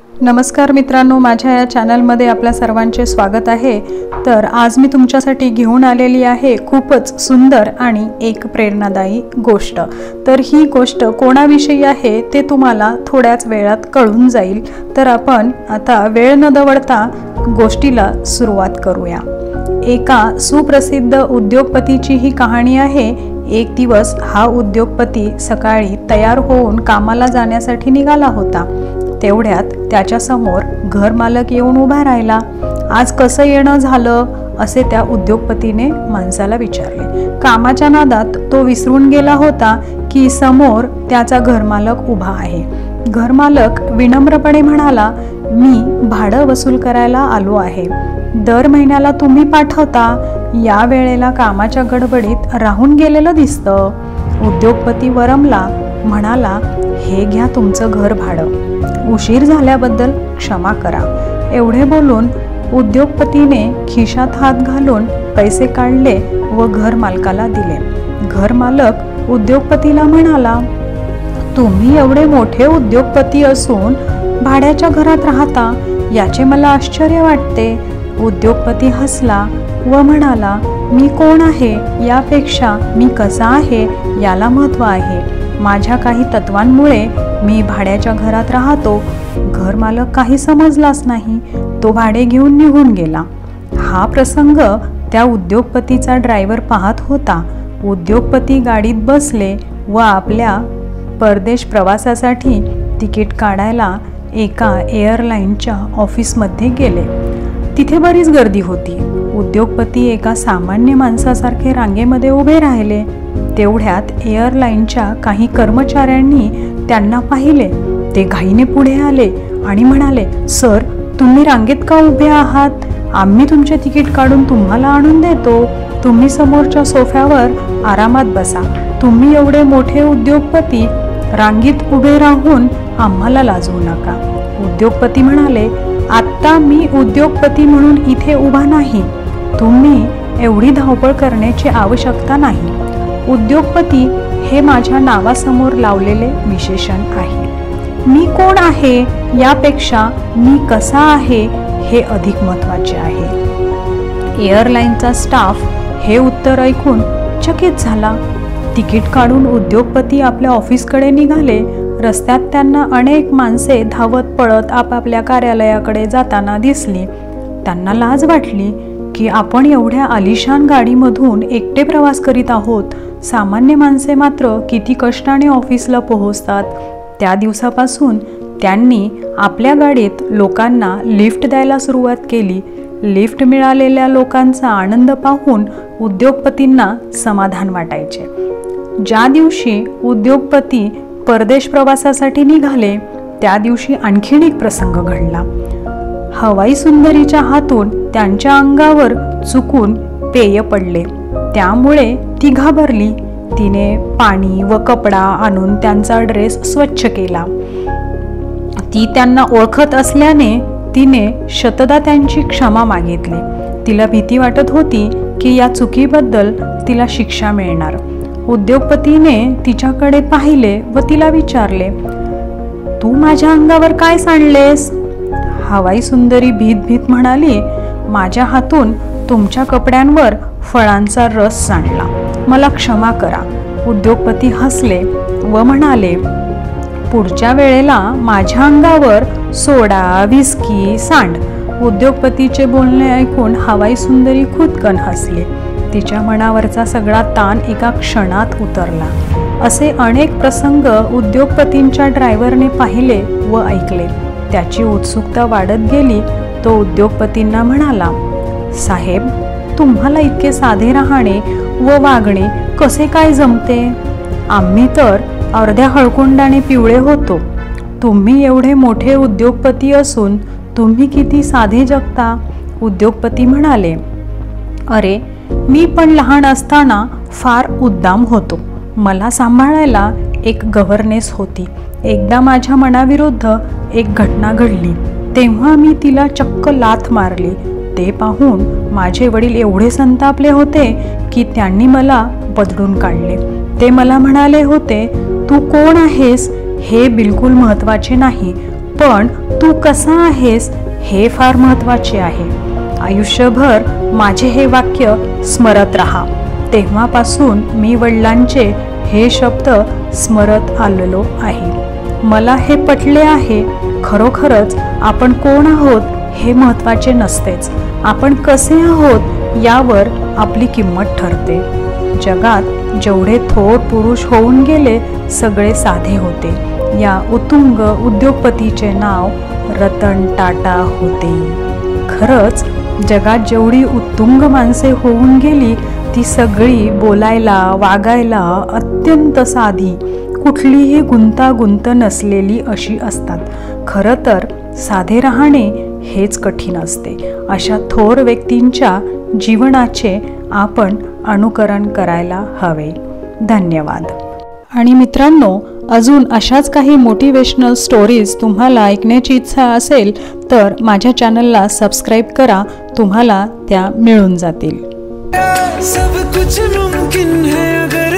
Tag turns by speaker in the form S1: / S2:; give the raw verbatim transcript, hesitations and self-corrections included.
S1: नमस्कार मित्रांनो, माझ्या या चॅनलमध्ये आपल्या सर्वांचे स्वागत आहे। तर आज मी तुमच्यासाठी घेऊन आलेली आहे खूपच सुंदर आणि एक प्रेरणादायी गोष्ट। तर ही गोष्ट कोणाविषयी आहे ते तुम्हाला थोड्याच वेळात कळून जाईल। तर आपण आता वेळ न दवडता गोष्टीला सुरुवात करूया। एका सुप्रसिद्ध उद्योगपतीची ही कहाणी आहे। एक दिवस हा उद्योगपती सकाळी तयार होऊन कामाला जाण्यासाठी निघाला होता। तेवढ्यात त्याच्या समोर घर मालक येऊन उभा राहिला। आज कसं येणं झालं असे त्या उद्योगपतीने माणसाला विचारले। कामाच्या नादात तो विसरून गेला होता की समोर त्याचा घर मालक उभा आहे। घर मालक विनम्रपणे म्हणाला, मी भाडं वसूल करायला आलो आहे। दर महिन्याला तुम्ही पाठवता, या वेळेला कामाच्या गडबडीत राहून गेलेलं दिसतं। उद्योगपती वरमला, म्हणाला, हे घ्या तुमचं घर भाडं, उशीर झाल्याबद्दल क्षमा करा। एवढे बोलून उद्योगपतीने खिशात हात घालून पैसे काढले व घर मालकाला दिले। घर मालक उद्योगपतीला म्हणाला, तुम्ही एवढे मोठे उद्योगपती असून भाड्याच्या घरात राहता, याचे मला आश्चर्य वाटते। उद्योगपती हसला व म्हणाला, मी कोण आहे यापेक्षा मी कसा आहे याला महत्त्व आहे। माझ्या काही तत्वांमुळे मी भाड्याच्या घरात राहतो। घर मालक काही समजलाच नाही, तो भाडे घेऊन निघून गेला। हा प्रसंग त्या उद्योगपतीचा ड्रायव्हर पाहत होता। उद्योगपती गाडीत बसले व आपल्या परदेश प्रवासासाठी तिकीट काढायला एका एअरलाईनच्या ऑफिसमध्ये गेले। तिथे बरीच गर्दी होती। उद्योगपती एका सामान्य माणसासारखे रांगेमध्ये उभे राहिले। तेवढ्यात एअरलाईनच्या काही कर्मचाऱ्यांनी त्यांना पाहिले। ते घाईने पुढे आले आणि म्हणाले, सर, तुम्ही रांगेत का उभे आहात? आम्ही तुमचे तिकीट काढून तुम्हाला आणून देतो। तुम्ही समोरच्या सोफ्यावर आरामात बसा। तुम्ही एवढे मोठे उद्योगपती रांगेत उभे राहून आम्हाला लाजवू नका। उद्योगपती म्हणाले, आत्ता मी उद्योगपती म्हणून इथे उभा नाही। तुम्ही एवढी धावपळ करण्याची आवश्यकता नाही। उद्योगपती हे माझ्या नावासमोर लावलेले विशेषण आहे। मी कोण आहे यापेक्षा मी कसा आहे हे अधिक महत्त्वाचे आहे। एअरलाईनचा स्टाफ हे उत्तर ऐकून चकित झाला। तिकीट काढून उद्योगपती आपल्या ऑफिसकडे निघाले। रस्त्यात त्यांना अनेक माणसे धावत पळत आपापल्या कार्यालयाकडे जाताना दिसली। त्यांना लाज वाटली की आपण एवढ्या आलिशान गाडीमधून एकटे प्रवास करीत आहोत। सामान्य माणसे मात्र किती कष्टाने ऑफिसला पोहोचतात। त्या दिवसापासून त्यांनी आपल्या गाडीत लोकांना लिफ्ट द्यायला सुरुवात केली। लिफ्ट मिळालेल्या लोकांचा आनंद पाहून उद्योगपतींना समाधान वाटायचे। ज्या दिवशी उद्योगपती परदेश प्रवासासाठी निघाले त्या दिवशी आणखीन एक प्रसंग घडला। हवाई सुंदरीच्या हातून त्यांच्या अंगावर चुकून पेय पडले। त्यामुळे ती घाबरली। तिने पाणी व कपडा आणून त्यांचा ड्रेस स्वच्छ केला। ती त्यांना ओळखत असल्याने तिने शतदा त्यांची क्षमा मागितली। तिला भीती वाटत होती की या चुकीबद्दल तिला शिक्षा मिळणार। उद्योगपतीने तिच्याकडे पाहिले व तिला विचारले, तू माझ्या अंगावर काय सांडलेस? हवाई सुंदरी भीत भीत म्हणाली, माझ्या हातून तुमच्या कपड्यांवर फळांचा रस सांडला, मला क्षमा करा। उद्योगपती हसले व म्हणाले, पुढच्या वेळेला माझ्या अंगावर सोडा, विस्की सांड। उद्योगपतीचे बोलणे ऐकून हवाई सुंदरी खुदकन हसली। तिच्या मनावरचा सगळा ताण एका क्षणात उतरला। असे अनेक प्रसंग उद्योगपतींच्या ड्रायव्हरने पाहिले व ऐकले। त्याची उत्सुकता वाढत गेली। तो उद्योगपतींना म्हणाला, साहेब, तुम्हाला इतके साधे राहणे व वागणे कसे काय जमते? आम्ही तर अर्ध्या हळकुंडाने पिवळे होतो। तुम्ही एवढे मोठे उद्योगपती असून तुम्ही किती साधे जगता? उद्योगपती म्हणाले, अरे, मी पण लहान असताना फार उद्दाम होतो। मला सांभाळायला एक गव्हर्नेस होती। एकदा माझ्या मनाविरुद्ध एक घटना घडली, तेव्हा मी तिला चक्क लाथ मारली। ते पाहून माझे वडील एवढे संतापले होते की त्यांनी मला बदलून काढले। ते मला म्हणाले होते, तू कोण आहेस हे बिलकुल महत्त्वाचे नाही, पण तू कसा आहेस हे फार महत्त्वाचे आहे. आयुष्यभर माझे हे वाक्य स्मरत राहा. तेव्हापासून मी वडिलांचे हे शब्द स्मरत आलेलो आहे. मला हे पटले आहे, खरोखरच आपण कोण आहोत हे महत्त्वाचे नसतेच, आपण कसे आहोत यावर आपली किंमत ठरते. जगात जेवढे थोर पुरुष होऊन गेले सगळे साधे होते. या उत्तुंग उद्योगपतीचे नाव रतन टाटा होते. खरंच जगात जेवढी उत्तुंग माणसे होऊन गेली ती सगळी बोलायला वागायला अत्यंत साधी, कुठलीही गुंतागुंत नसलेली अशी असतात. खरं तर साधे राहणे हेच कठीण असते. अशा थोर व्यक्तींच्या जीवनाचे आपण अनुकरण करायला हवे. धन्यवाद. आणि मित्रांनो, अजून अशाच काही मोटिवेशनल स्टोरीज तुम्हाला ऐकण्याची इच्छा असेल तर माझ्या चॅनलला सबस्क्राईब करा, तुम्हाला त्या मिळून जातील.
S2: सब कुछ मुमकिन है अगर